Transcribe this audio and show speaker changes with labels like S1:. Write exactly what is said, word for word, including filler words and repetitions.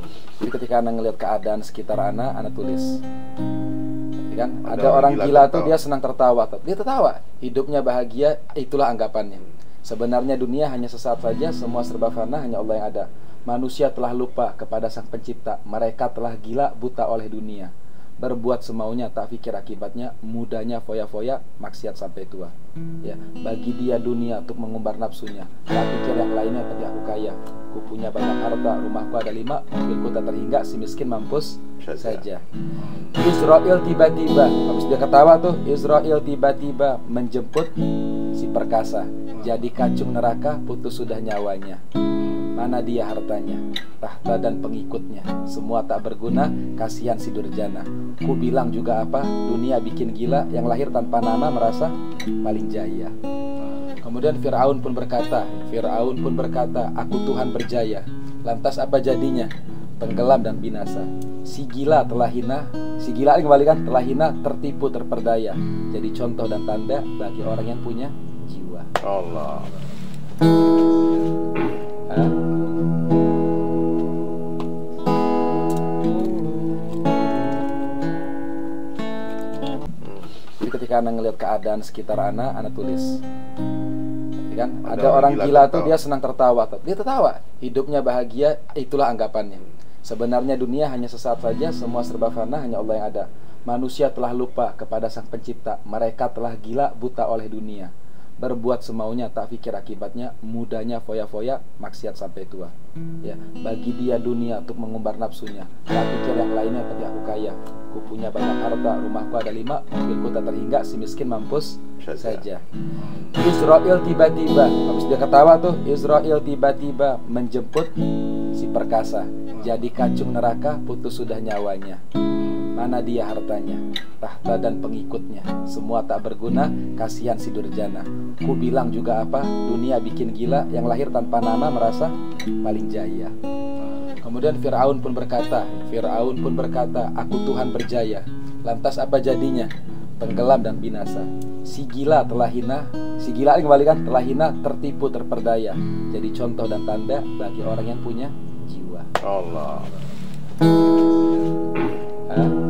S1: Jadi ketika Anda ngelihat keadaan sekitar Anda, Anda tulis. Kan ada,
S2: Ada
S1: orang
S2: orang
S1: gila,
S2: gila
S1: tuh
S2: tertawa.
S1: dia senang tertawa, dia tertawa, hidupnya bahagia, itulah anggapannya. Sebenarnya dunia hanya sesaat saja, semua serba fana, hanya Allah yang ada. Manusia telah lupa kepada Sang Pencipta, mereka telah gila buta oleh dunia. Berbuat semaunya, tak pikir akibatnya, mudanya foya-foya, maksiat sampai tua. Ya, bagi dia dunia untuk mengumbar nafsunya, tak pikir yang lainnya seperti aku kaya. Ku punya banyak harta, rumahku ada lima, mobilku tak terhingga, si miskin mampus saja. Israel tiba-tiba, habis dia ketawa tuh, Israel tiba-tiba menjemput si perkasa. Jadi kacung neraka, putus sudah nyawanya. Mana dia hartanya, tahta dan pengikutnya, semua tak berguna, kasihan si durjana. Ku bilang juga apa, dunia bikin gila, yang lahir tanpa nama merasa paling jaya. Kemudian Fir'aun pun berkata, Fir'aun pun berkata, aku Tuhan berjaya. Lantas apa jadinya? Tenggelam dan binasa. Si gila telah hina, si gila kembalikan telah hina, tertipu terperdaya. Jadi contoh dan tanda bagi orang yang punya jiwa.
S2: Allah.
S1: Hah? Jadi ketika Anda ngelihat keadaan sekitar Anda, Anda tulis. Kan ada, ada orang gila, gila tuh dia senang tertawa, dia tertawa, hidupnya bahagia, itulah anggapannya. Sebenarnya dunia hanya sesaat saja, semua serba fana, hanya Allah yang ada. Manusia telah lupa kepada Sang Pencipta, mereka telah gila buta oleh dunia. Berbuat semaunya, tak pikir akibatnya, mudanya foya-foya, maksiat sampai tua. Ya, bagi dia dunia untuk mengumbar nafsunya, tak pikir yang lainnya seperti aku kaya. Ku punya banyak harta, rumahku ada lima, mobilku tak terhingga, si miskin mampus saja. Israel tiba-tiba, habis dia ketawa tuh, Israel tiba-tiba menjemput si perkasa. Jadi kacung neraka, putus sudah nyawanya. Mana dia hartanya, tahta dan pengikutnya, semua tak berguna, kasihan si durjana. Ku bilang juga apa, dunia bikin gila, yang lahir tanpa nama merasa paling jaya. Kemudian Fir'aun pun berkata, Fir'aun pun berkata, aku Tuhan berjaya. Lantas apa jadinya? Tenggelam dan binasa. Si gila telah hina, si gila kembalikan telah hina, tertipu terperdaya. Jadi contoh dan tanda bagi orang yang punya jiwa.
S2: Allah.
S1: Hah?